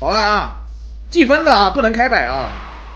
好了啊，计分的啊，不能开摆啊。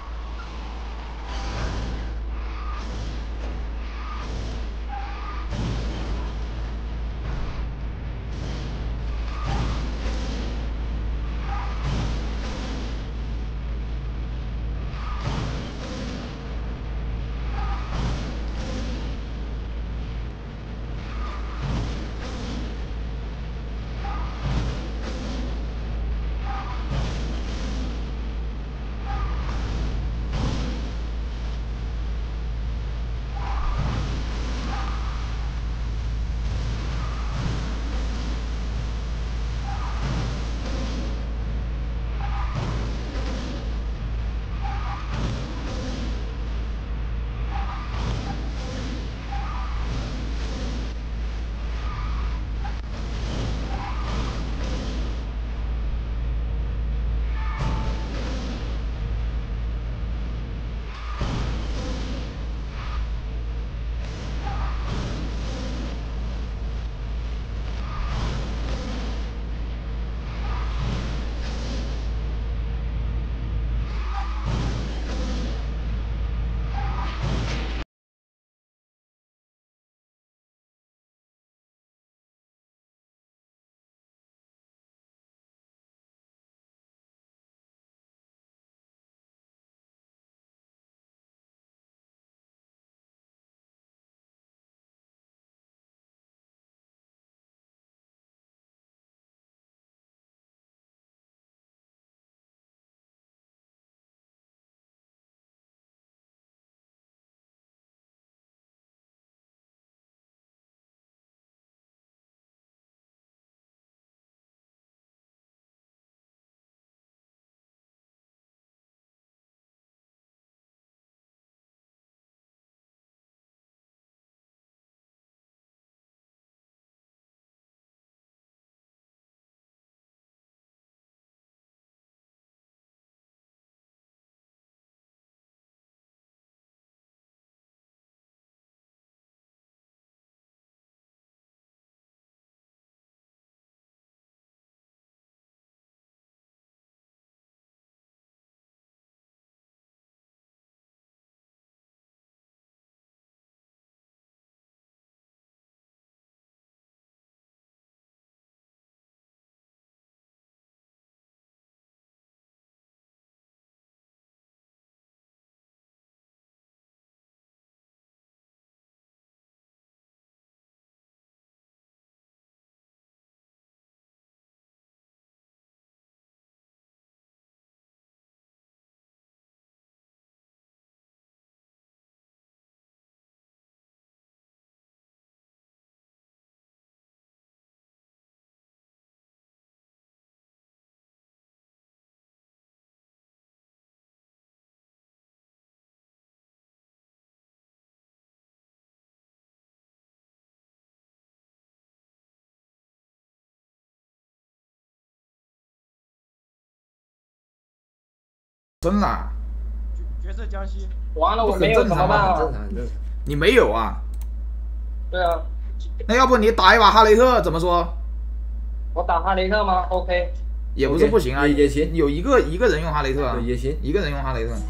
真的？ 角色江西。 完了，我没有怎么办啊？ 正常，正常。 你没有啊？ 对啊。 那要不你打一把哈雷特怎么说？ 我打哈雷特吗 ？OK。 也不是不行啊， 也行。 有一个人用哈雷特啊， 也行， 一个人用哈雷特。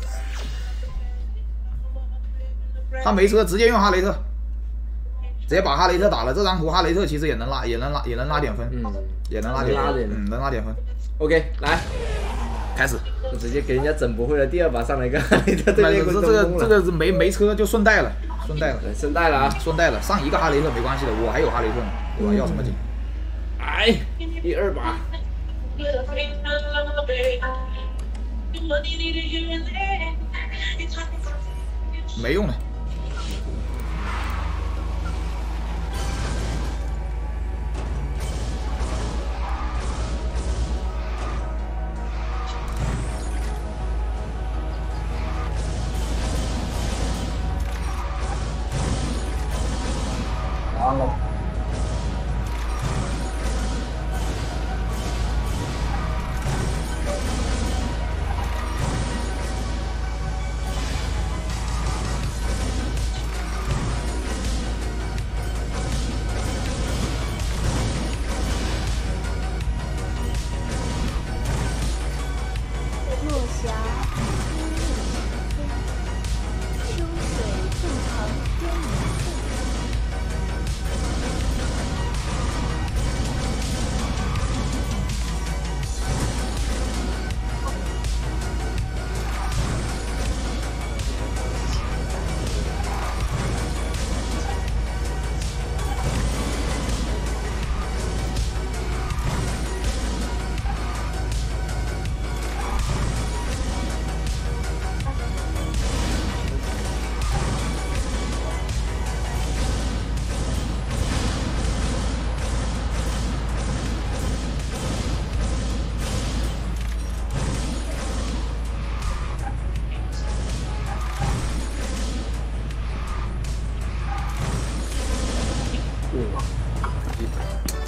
他没车，直接用哈雷特，直接把哈雷特打了。这张图哈雷特其实也能拉点分，也能拉点分，能拉点分。 OK， 来， 开始。 就直接给人家整不会了，第二把上来一个哈雷特对面这个是没车就顺带了， 顺带了啊， 顺带了，上一个哈雷特没关系的，我还有哈雷特呢，我要什么紧？ 哎，第二把。 没用的。 完了。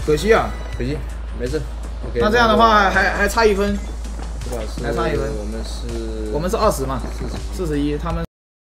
可惜啊， 可惜，没事。OK。 那这样的话还差1分，还差1分。 我们是 20嘛，41，他们。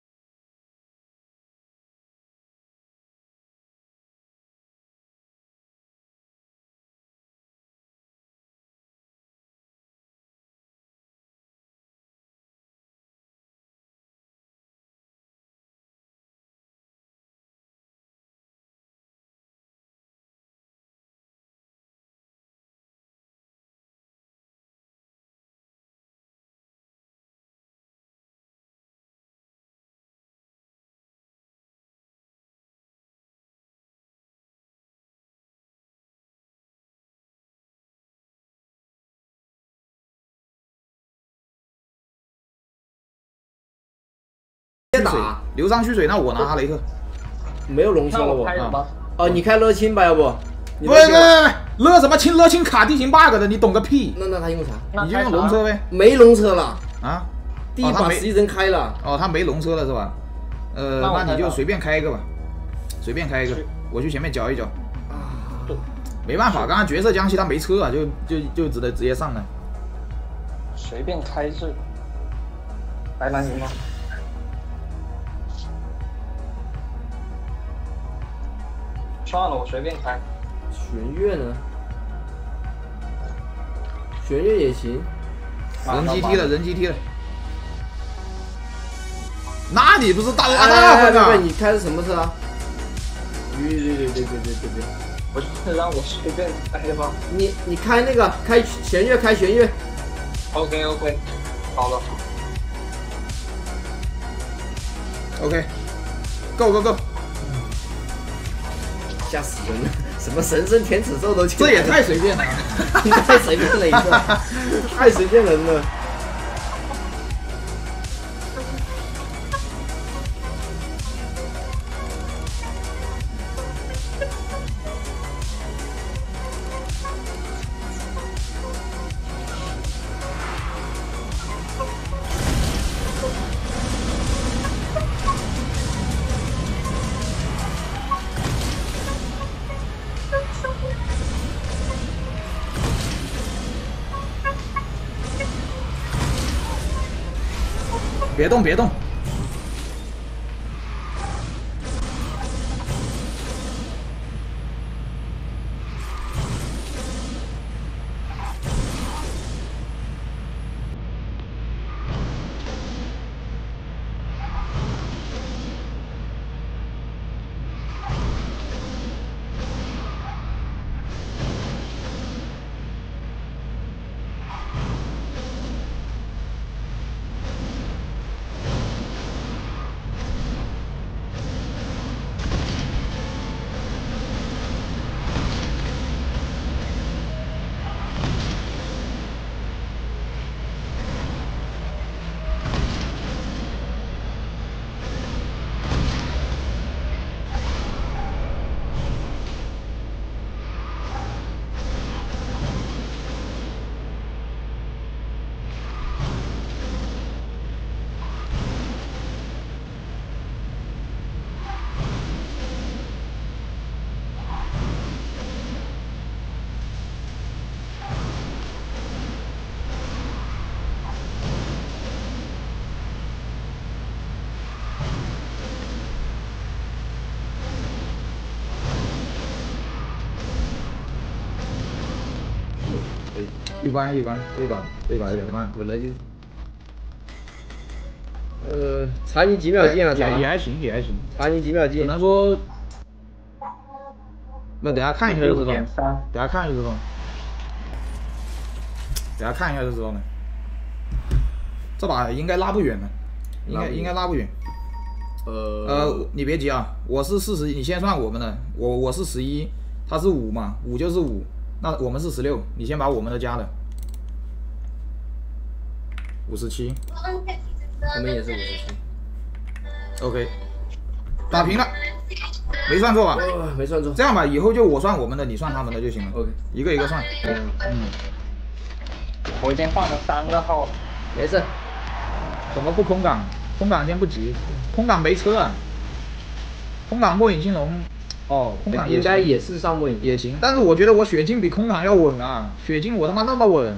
打流上去水，那我拿哈雷特。 没有龙车了我。 啊、 哦，你开乐清吧，要不？ 不，乐什么清？乐清卡地形 bug 的，你懂个屁！ 那他用啥？ 你就用龙车呗。 没龙车了啊？ 第一把11人开了。 哦，他没龙车了是吧？那你就随便开一个吧，随便开一个，我去前面搅一搅。啊。没办法，刚刚角色江西他没车啊，就只得直接上来。 随便开是白蓝赢吗？算了，我随便开。 玄月呢？玄月也行。 人机踢了，人机踢了。那你不是大拉大分啊？ 你开的什么车啊？对。 不是让我随便开吗？ 你开那个开玄月，开玄月。 OK， 好了。 OK，Go。 吓死人了！什么神圣天齿兽都去， 这也太随便了， 太随便了一个，太随便人了。 别动。一般，这把有点慢， 本来就，差你几秒进啊？ 也还行， 差你几秒进。 只能说，那等下看一下就知道，等下看就知道了。这把应该拉不远了，应该拉不远。你别急啊，我是40，你先算我们的，我是11，他是5嘛，5就是5。那我们是16，你先把我们的加了。57， 我们也是57。 OK， 打平了，没算错吧？ 没算错。 这样吧，以后就我算我们的，你算他们的就行了。 OK， 一个一个算。 我已经换了3个号了。 没事。 怎么不空港？空港先不急，空港没车啊。空港末影青龙， 哦，空港应该也是上位也行，但是我觉得我血镜比空港要稳啊，血镜我他妈那么稳。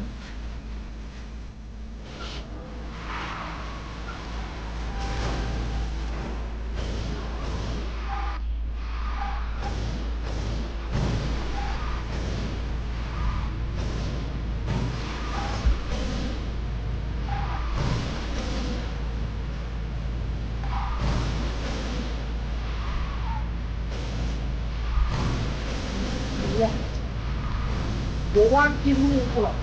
我忘记录了。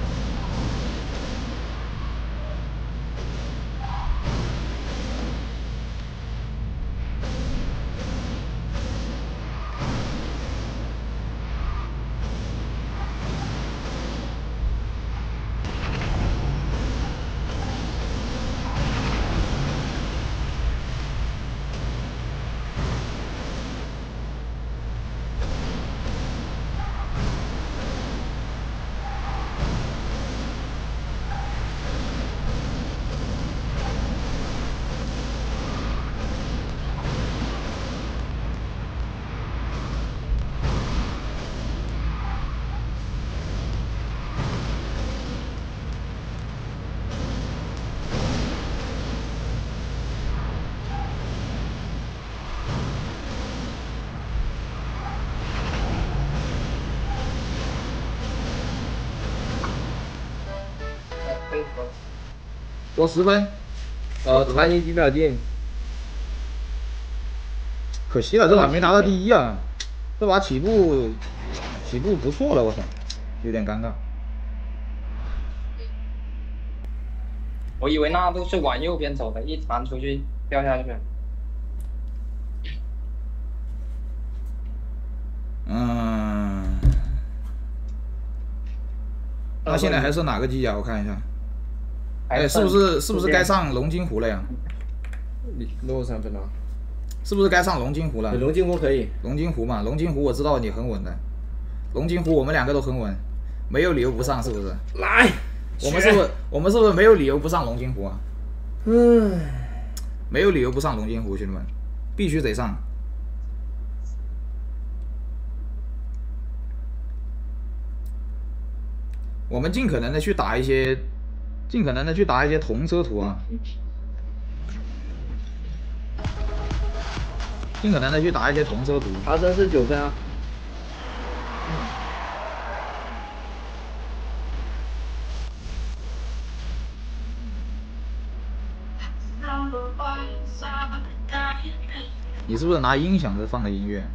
我10分， 传你几秒进。 可惜了，这把没拿到第一啊！这把起步不错了，我操，有点尴尬。 我以为那都是往右边走的，一传出去掉下去。 他现在还是哪个机甲？我看一下。哎，是不是该上龙金湖了呀？ 你落3分了。 是不是该上龙金湖了？ 龙金湖可以。 龙金湖嘛，龙金湖我知道你很稳的。龙金湖我们2个都很稳，没有理由不上，是不是？ 来， 我们是不是没有理由不上龙金湖啊？没有理由不上龙金湖，兄弟们，必须得上。我们尽可能的去打一些同车图啊，尽可能的去打一些同车图。 阿珍是9分啊。 你是不是拿音响在放的音乐？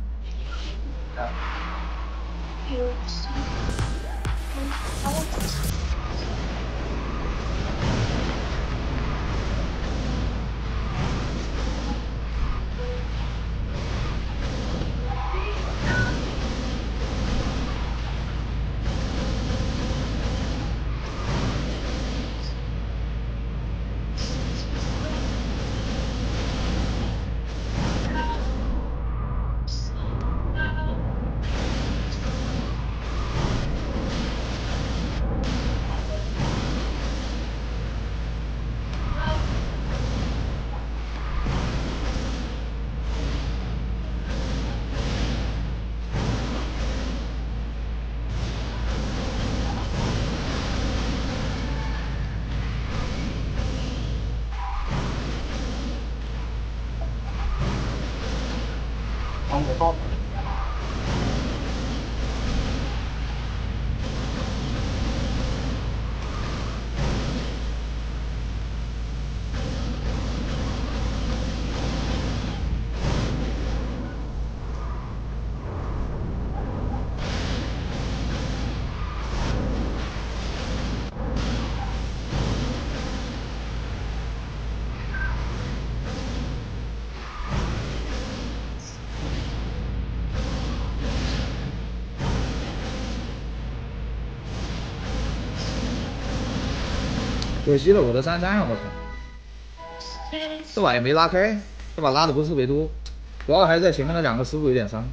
可惜了我的33，我操！这把也没拉开，这把拉的不是特别多，主要还是在前面的2个师傅有点伤。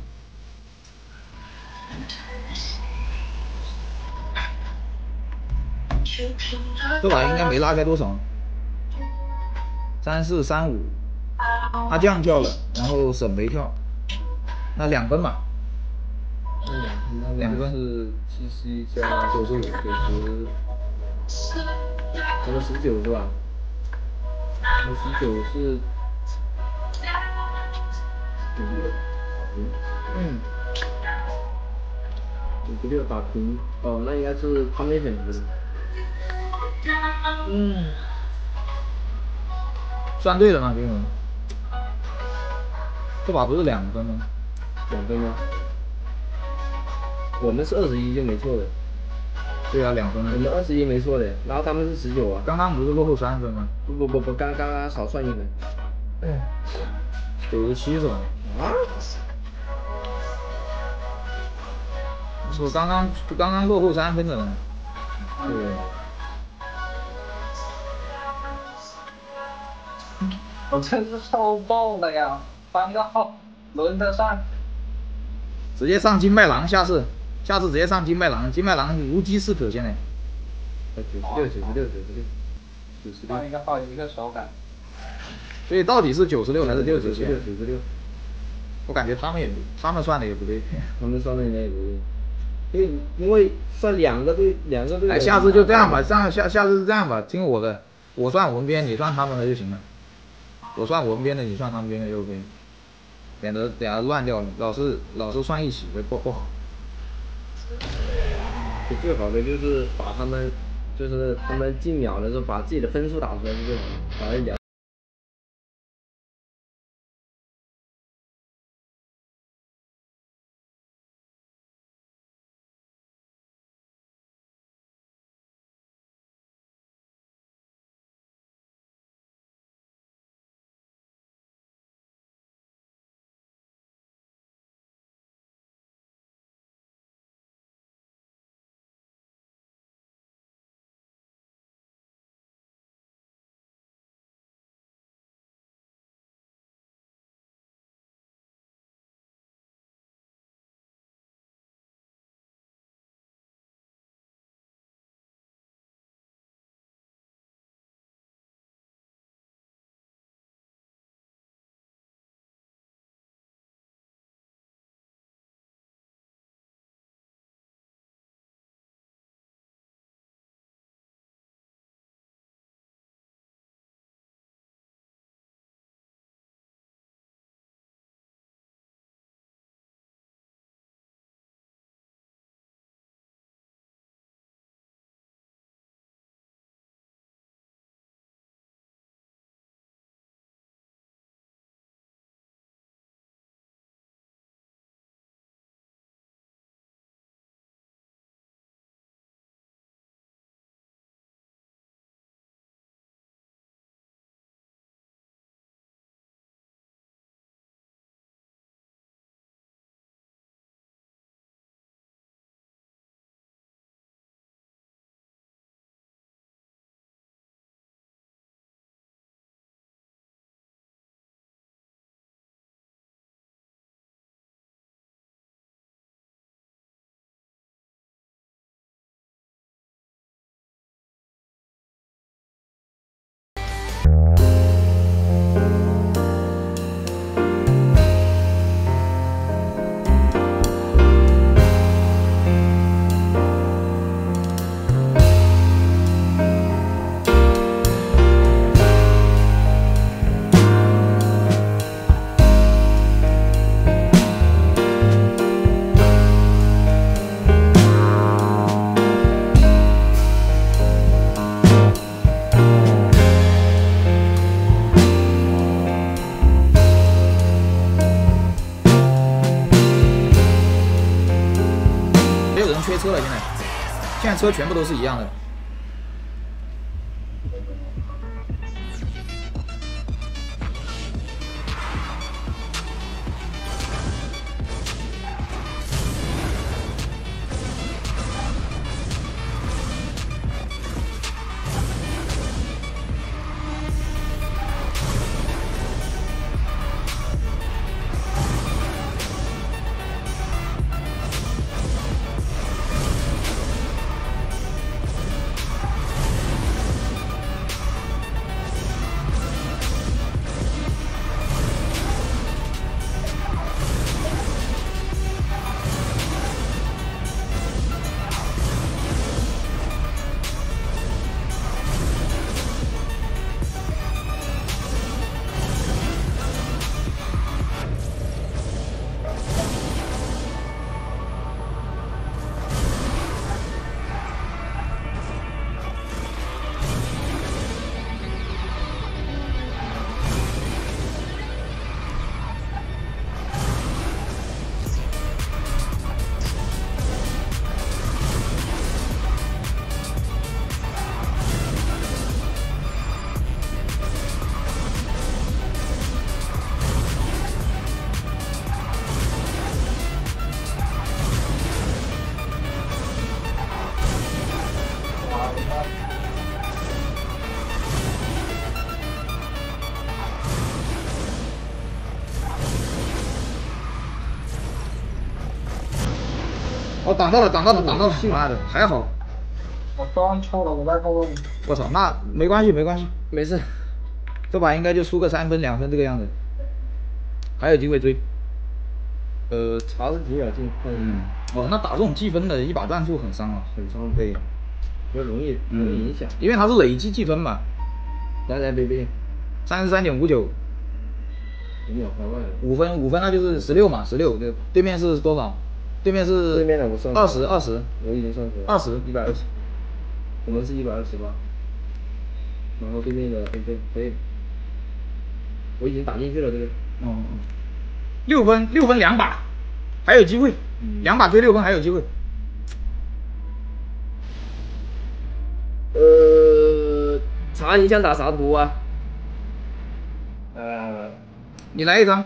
这把应该没拉开多少，34、35，他这样跳了，然后沈没跳，那2分嘛。 2分是77加95，90，这个19是吧？19是96打平，哦，那应该是他们选择的。 算对了吗？这个这把不是2分吗 ？2分吗？我们是21就没错的。 对啊，2分。 我们21没错的，然后他们是19啊。 刚刚不是落后3分吗？ 不，刚少算1分。 97是吧？ 啊？ 我刚刚落后3分的呢。 对。 我真是受爆了呀！3个号轮得上。 直接上金麦郎，下次直接上金麦郎，金麦郎无机是可现在。 96。 换一个号一个手感。 所以到底是96还是96？96。我感觉他们算的也不对。 他们算的应该也不对。因为算2个队。 哎，下次就这样吧，下次是这样吧，听我的，我算我们边，你算他们的就行了。我算我们边的，你算他们边的就 OK， 免得等下乱掉了，老是算一起的不好。 最好的就是把他们进秒的时候把自己的分数打出来是最好的，把它聊。 缺车了，现在车全部都是一样的。 哦，挡到了，妈的，还好。 我装错了，我在后面。 我操，那没关系， 没事， 这把应该就输个3分2分这个样子，还有机会追。 查是挺有劲， 哦，那打这种计分的一把战术很伤啊， 很伤， 对， 比较容易影响， 因为它是累计计分嘛。 来 baby， 33.59，5分那就是16嘛，16，对面是多少？对面的我算20， 我已经算出来 20，120， 我们是128，然后对面的可以，我已经打进去了这个。 6分2把，还有机会，2把追6分还有机会。 查你想打啥图啊？ 你来一张。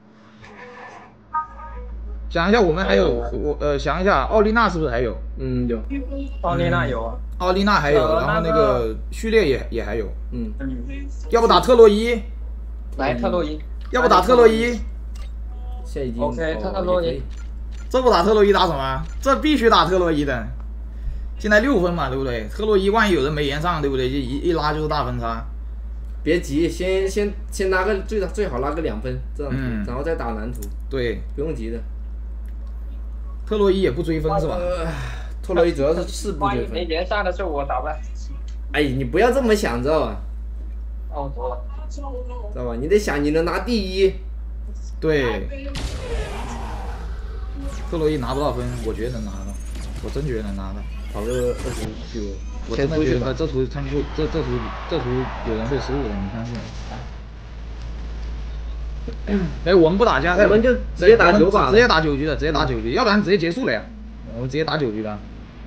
想一下，我们还有想一下，奥丽娜是不是还有？ 有。 奥丽娜有啊。 奥丽娜还有，然后那个序列也还有。要不打特洛伊？ 来特洛伊。 要不打特洛伊？ 现在已经 OK， 特洛伊。 这不打特洛伊打什么？这必须打特洛伊的。现在6分嘛，对不对？特洛伊万一有人没连上，对不对？就一拉就是大分差。 别急，先拉个最好拉个2分这样子，然后再打蓝图。 对， 不用急的。 特洛伊也不追分是吧？ 特洛伊主要是不追分。 没连上的是我打不了。 哎，你不要这么想，知道吧？ 哦，懂了。 知道吧？你得想你能拿第1。 对。特洛伊拿不到分，我觉得能拿到，我真觉得能拿到。 跑个29。 我真的觉得这图参数，这图有人会失误的，你相信？哎，我们不打加赛， 我们就直接打9把， 直接打9局的，直接打9局，要不然直接结束了呀。我们直接打9局的。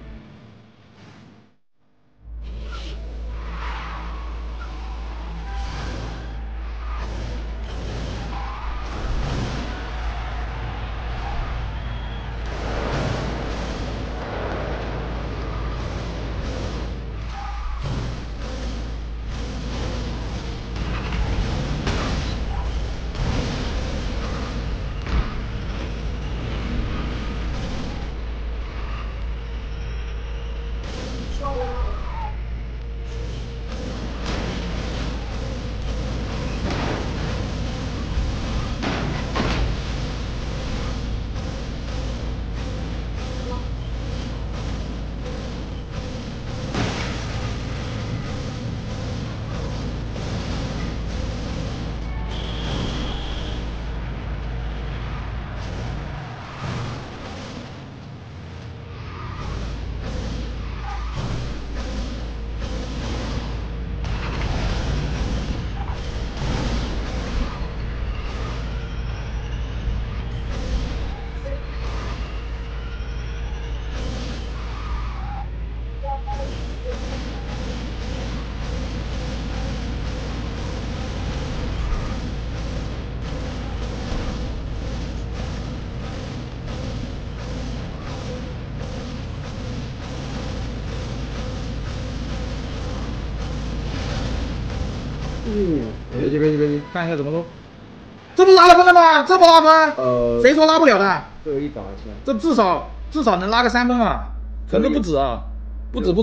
别急，看一下怎么说。这不拉了分了吗？这不拉分？谁说拉不了的？ 这有1把是吧？ 这至少能拉个3分啊，可能不止啊，不止。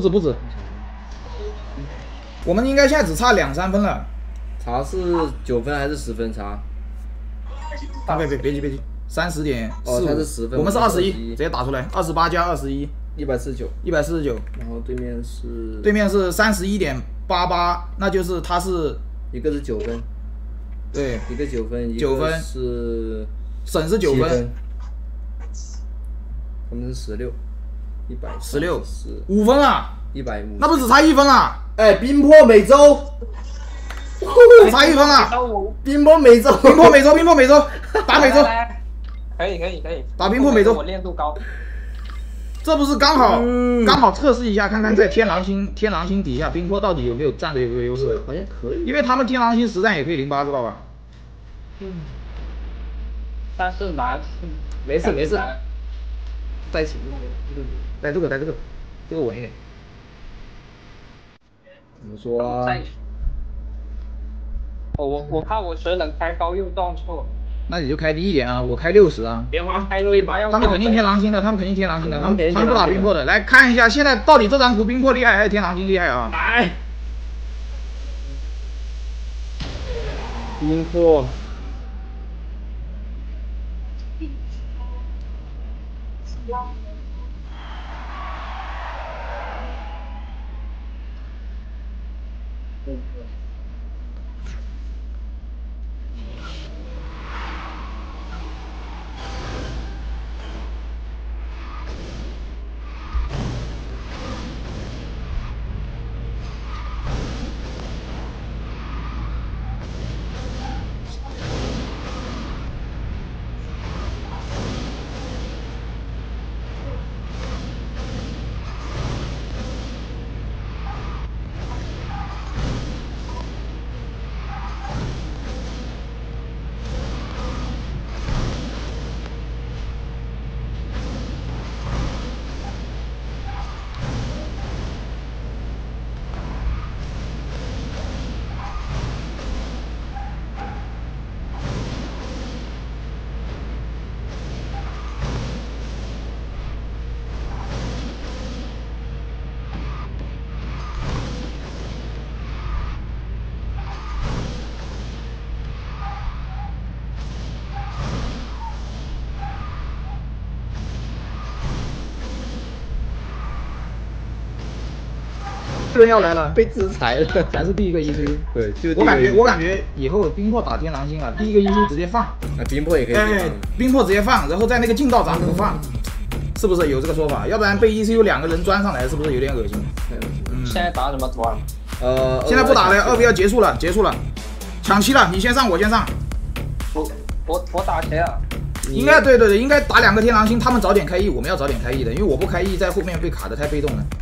我们应该现在只差2、3分了。 查是9分还是10分差？ 别急，30.45。 他是10分， 我们是21，直接打出来，28加21。 149。然后对面是 31.88，那就是他是一个是9分， 对， 一个9分，一个是省是9分， 他们是 16， 5分啊 ，150， 那不只差1分啊？ 哎，冰破美洲， 只差1分啊！ 冰破美洲， 打美洲， 可以， 打冰破美洲， 我练度高。 这不是刚好测试一下，看看在天狼星底下冰坡到底有没有占的优势？ 好像可以， 因为他们天狼星实战也可以08，知道吧？ 但是难。 没事，带起， 带这个，这个稳一点。 怎么说啊？ 在。我怕我水冷开高又撞错。 那你就开低一点啊，我开60啊。 别玩开了一把要。 他们肯定天狼星的，他们不打冰魄的。来看一下，现在到底这张图冰魄厉害还是天狼星厉害啊？ 来。 冰魄。 人要来了， 被制裁了， 咱是第一个 ECU。 对，就我感觉以后冰魄打天狼星啊，第一个 ECU 直接放。 冰魄也可以。 哎，冰魄直接放，然后在那个近道咱不放，是不是有这个说法？要不然被 ECU 2个人钻上来，是不是有点恶心？ 现在打什么图啊？ 现在不打了，2v2结束了，抢七了，你先上，我先上。 我打谁啊？ 应该对，应该打2个天狼星，他们早点开 E，我们要早点开 E 的，因为我不开 E 在后面被卡的太被动了。